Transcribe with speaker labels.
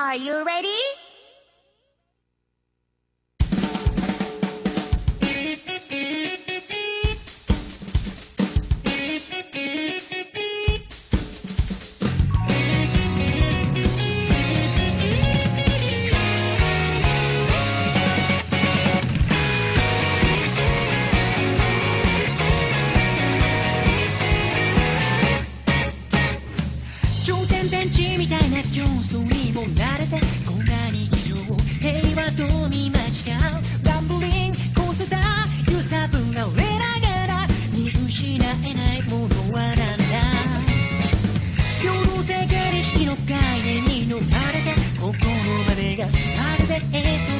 Speaker 1: Are you ready?
Speaker 2: 頂点ベンチみたいな競争にも慣れてこんな日常を平和と見間違うランブリングコースター揺さぶられながら見失えないものはなんだ共同性形式の概念に飲まれてここまでがまるで